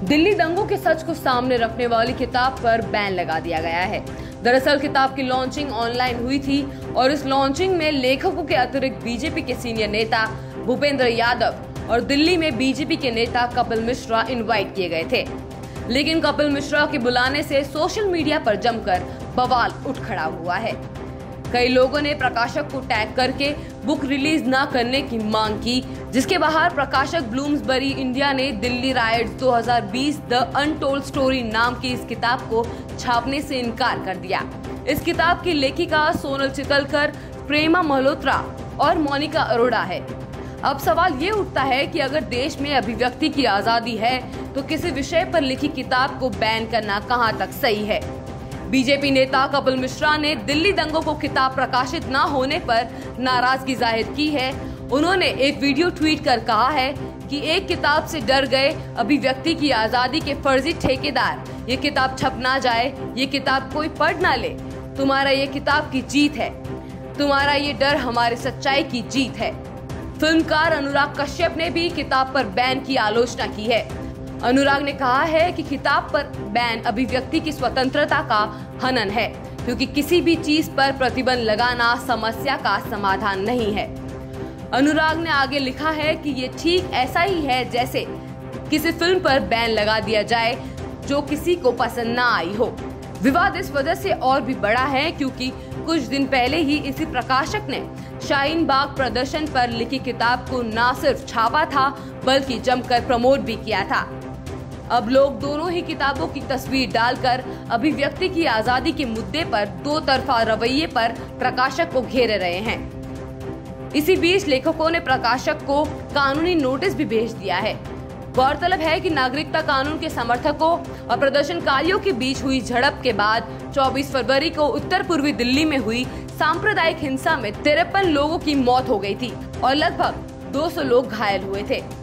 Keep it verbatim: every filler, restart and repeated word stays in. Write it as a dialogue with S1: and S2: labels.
S1: दिल्ली दंगों के सच को सामने रखने वाली किताब पर बैन लगा दिया गया है। दरअसल किताब की लॉन्चिंग ऑनलाइन हुई थी और इस लॉन्चिंग में लेखकों के अतिरिक्त बीजेपी के सीनियर नेता भूपेंद्र यादव और दिल्ली में बीजेपी के नेता कपिल मिश्रा इनवाइट किए गए थे। लेकिन कपिल मिश्रा के बुलाने से सोशल मीडिया पर जमकर बवाल उठ खड़ा हुआ है। कई लोगों ने प्रकाशक को टैग करके बुक रिलीज न करने की मांग की, जिसके बाहर प्रकाशक ब्लूम्सबरी इंडिया ने दिल्ली राइट्स दो हज़ार बीस द अनटोल्ड स्टोरी नाम की इस किताब को छापने से इनकार कर दिया। इस किताब की लेखिका सोनल चितलकर, प्रेमा मल्होत्रा और मोनिका अरोड़ा है। अब सवाल ये उठता है कि अगर देश में अभिव्यक्ति की आजादी है तो किसी विषय पर लिखी किताब को बैन करना कहां तक सही है। बीजेपी नेता कपिल मिश्रा ने दिल्ली दंगों को किताब प्रकाशित न होने पर नाराजगी जाहिर की है। उन्होंने एक वीडियो ट्वीट कर कहा है कि एक किताब से डर गए अभिव्यक्ति की आजादी के फर्जी ठेकेदार, ये किताब छप ना जाए, ये किताब कोई पढ़ ना ले, तुम्हारा ये किताब की जीत है, तुम्हारा ये डर हमारी सच्चाई की जीत है। फिल्मकार अनुराग कश्यप ने भी किताब पर बैन की आलोचना की है। अनुराग ने कहा है कि किताब पर बैन अभिव्यक्ति की स्वतंत्रता का हनन है, क्योंकि किसी भी चीज पर प्रतिबंध लगाना समस्या का समाधान नहीं है। अनुराग ने आगे लिखा है कि ये ठीक ऐसा ही है जैसे किसी फिल्म पर बैन लगा दिया जाए जो किसी को पसंद ना आई हो। विवाद इस वजह से और भी बड़ा है क्योंकि कुछ दिन पहले ही इसी प्रकाशक ने शाहीन बाग प्रदर्शन पर लिखी किताब को न सिर्फ छापा था बल्कि जमकर प्रमोट भी किया था। अब लोग दोनों ही किताबों की तस्वीर डालकर अभिव्यक्ति की आजादी के मुद्दे पर दो तरफा रवैये पर प्रकाशक को घेरे रहे हैं। इसी बीच लेखकों ने प्रकाशक को कानूनी नोटिस भी भेज दिया है। गौरतलब है कि नागरिकता कानून के समर्थकों और प्रदर्शनकारियों के बीच हुई झड़प के बाद चौबीस फरवरी को उत्तर पूर्वी दिल्ली में हुई सांप्रदायिक हिंसा में तिरपन लोगों की मौत हो गई थी और लगभग दो सौ लोग घायल हुए थे।